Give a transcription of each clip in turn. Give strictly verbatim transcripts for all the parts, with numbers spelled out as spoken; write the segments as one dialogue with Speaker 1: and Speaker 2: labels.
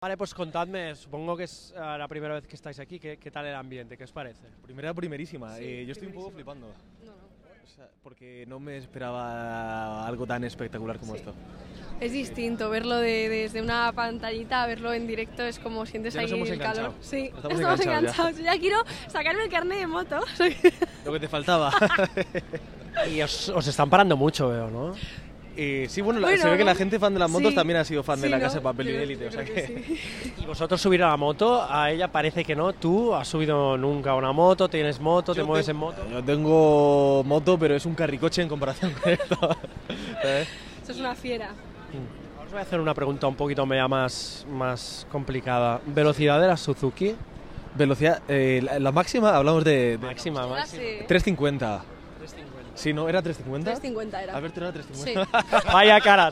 Speaker 1: Vale, pues contadme, supongo que es uh, la primera vez que estáis aquí, ¿qué, qué tal el ambiente? ¿Qué os parece?
Speaker 2: Primera, primerísima.
Speaker 3: Sí,
Speaker 2: eh, yo estoy un poco
Speaker 3: primerísima.
Speaker 2: flipando.
Speaker 3: No, no.
Speaker 2: O sea, porque no me esperaba algo tan espectacular como
Speaker 3: Sí.
Speaker 2: esto.
Speaker 3: Es distinto verlo de, desde una pantallita a verlo en directo, es como sientes
Speaker 2: Ya
Speaker 3: ahí
Speaker 2: nos hemos
Speaker 3: el
Speaker 2: enganchado.
Speaker 3: calor. Sí,
Speaker 2: Estamos
Speaker 3: estamos
Speaker 2: enganchados ya.
Speaker 3: enganchados. Yo ya quiero sacarme el carnet de moto.
Speaker 2: Lo que te faltaba.
Speaker 1: Y os, os están parando mucho, veo, ¿no?
Speaker 2: Eh, sí, bueno, la-
Speaker 3: Bueno,
Speaker 2: se ve que la gente fan de las motos
Speaker 3: sí,
Speaker 2: también ha sido fan de
Speaker 3: sí,
Speaker 2: la
Speaker 3: ¿no?
Speaker 2: Casa de Papel y
Speaker 3: Yo-
Speaker 2: de Élite.
Speaker 3: yo
Speaker 2: O sea
Speaker 3: creo
Speaker 2: que...
Speaker 3: que sí.
Speaker 1: Y vosotros subir a la moto, a ella parece que no. ¿Tú has subido nunca a una moto? ¿Tienes moto? ¿Te
Speaker 2: Yo
Speaker 1: mueves
Speaker 2: te-
Speaker 1: en moto?
Speaker 2: Yo tengo moto, pero es un carricoche en comparación con esto. ¿Sabes?
Speaker 3: Esto es una fiera.
Speaker 1: Os voy a hacer una pregunta un poquito media más, más complicada. ¿Velocidad de la Suzuki?
Speaker 2: Velocidad, eh, la, la máxima, hablamos de, de
Speaker 1: Máxima,
Speaker 3: Ahora
Speaker 1: máxima.
Speaker 3: sí.
Speaker 2: trescientos cincuenta. Sí, ¿no? ¿Era trescientos cincuenta?
Speaker 3: trescientos cincuenta era.
Speaker 2: Alberto, ¿era
Speaker 3: Sí.
Speaker 2: trescientos cincuenta?
Speaker 1: Vaya caras.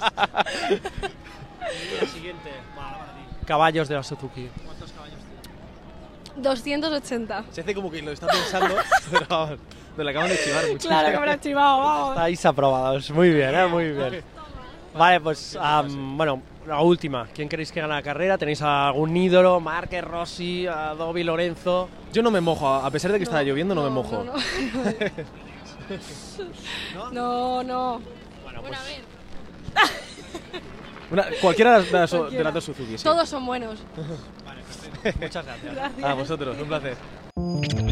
Speaker 1: La siguiente. Caballos de la Suzuki. ¿Cuántos caballos tiene?
Speaker 3: doscientos ochenta.
Speaker 2: Se hace como que lo está pensando, pero vamos, me lo acaban de chivar mucho.
Speaker 3: Claro que me lo he chivado, vamos.
Speaker 1: Estáis aprobados. Muy bien, ¿eh? Muy bien. Vale, pues, am, bueno, la última. ¿Quién queréis que gane la carrera? ¿Tenéis algún ídolo? Márquez, Rossi, a Dobby, Lorenzo.
Speaker 2: Yo no me mojo, a pesar de que estaba lloviendo, no, me mojo.
Speaker 3: No, no. no, no.
Speaker 1: Bueno,
Speaker 3: Bueno,
Speaker 1: pues
Speaker 3: a ver,
Speaker 2: Una- cualquiera de las, de las- de
Speaker 3: Cualquiera.
Speaker 2: las dos Suzuki, sí.
Speaker 3: todos son buenos.
Speaker 1: muchas gracias.
Speaker 3: Gracias.
Speaker 2: A vosotros, un placer.